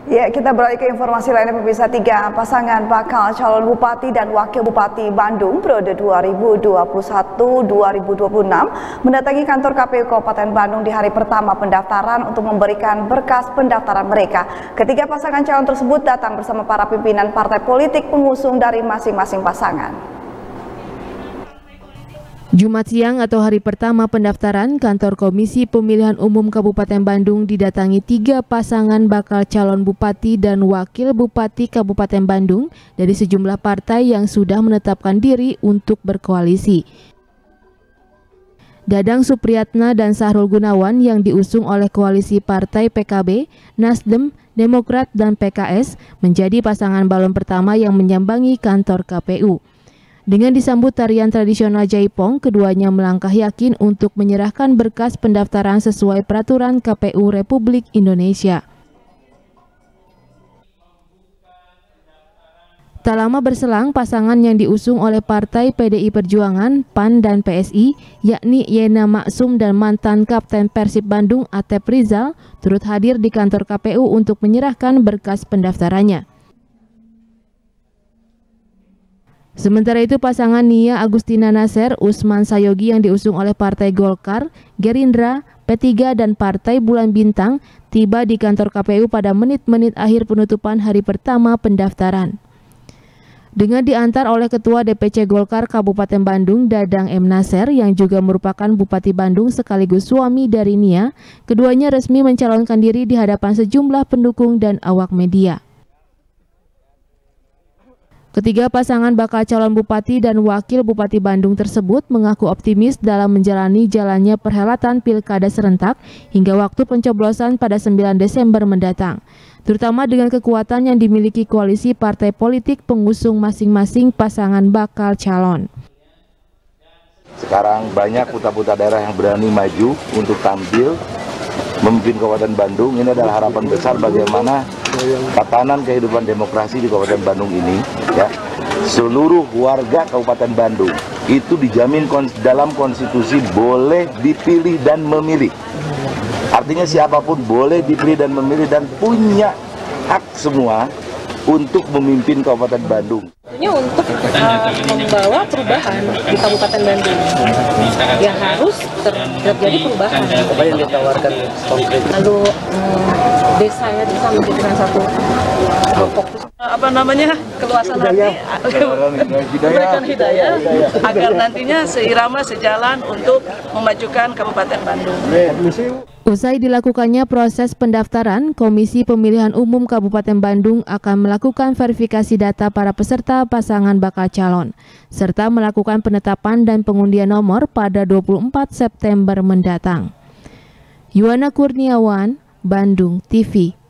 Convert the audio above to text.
Ya, kita beralih ke informasi lainnya pemirsa. 3 pasangan bakal calon bupati dan wakil bupati Bandung periode 2021-2026 mendatangi kantor KPU Kabupaten Bandung di hari pertama pendaftaran untuk memberikan berkas pendaftaran mereka. Ketiga pasangan calon tersebut datang bersama para pimpinan partai politik pengusung dari masing-masing pasangan. Jumat siang atau hari pertama pendaftaran, kantor Komisi Pemilihan Umum Kabupaten Bandung didatangi 3 pasangan bakal calon bupati dan wakil bupati Kabupaten Bandung dari sejumlah partai yang sudah menetapkan diri untuk berkoalisi. Dadang Supriyatna dan Sahrul Gunawan yang diusung oleh koalisi partai PKB, Nasdem, Demokrat, dan PKS menjadi pasangan balon pertama yang menyambangi kantor KPU. Dengan disambut tarian tradisional Jaipong, keduanya melangkah yakin untuk menyerahkan berkas pendaftaran sesuai peraturan KPU Republik Indonesia. Tak lama berselang, pasangan yang diusung oleh Partai PDI Perjuangan, PAN, dan PSI, yakni Yena Maksum dan mantan Kapten Persib Bandung Atep Rizal, turut hadir di kantor KPU untuk menyerahkan berkas pendaftarannya. Sementara itu, pasangan Nia Agustina Nasser, Usman Sayogi yang diusung oleh Partai Golkar, Gerindra, P3, dan Partai Bulan Bintang tiba di kantor KPU pada menit-menit akhir penutupan hari pertama pendaftaran. Dengan diantar oleh Ketua DPC Golkar Kabupaten Bandung, Dadang M. Nasser, yang juga merupakan Bupati Bandung sekaligus suami dari Nia, keduanya resmi mencalonkan diri di hadapan sejumlah pendukung dan awak media. Ketiga pasangan bakal calon bupati dan wakil bupati Bandung tersebut mengaku optimis dalam menjalani jalannya perhelatan pilkada serentak hingga waktu pencoblosan pada 9 Desember mendatang, terutama dengan kekuatan yang dimiliki koalisi partai politik pengusung masing-masing pasangan bakal calon. Sekarang banyak putra-putra daerah yang berani maju untuk tampil memimpin Kabupaten Bandung. Ini adalah harapan besar bagaimana tatanan kehidupan demokrasi di Kabupaten Bandung ini, ya. Seluruh warga Kabupaten Bandung itu dijamin dalam konstitusi boleh dipilih dan memilih. Artinya siapapun boleh dipilih dan memilih dan punya hak semua untuk memimpin Kabupaten Bandung. Ini untuk membawa perubahan di Kabupaten Bandung. Ya harus terjadi perubahan. Apa yang ditawarkan konkret? Lalu desanya bisa menjadikan satu fokus. Keluasan hati, memberikan hidayah agar nantinya seirama sejalan untuk memajukan Kabupaten Bandung. Usai dilakukannya proses pendaftaran, Komisi Pemilihan Umum Kabupaten Bandung akan melakukan verifikasi data para peserta pasangan bakal calon, serta melakukan penetapan dan pengundian nomor pada 24 September mendatang. Yuwana Kurniawan, Bandung TV.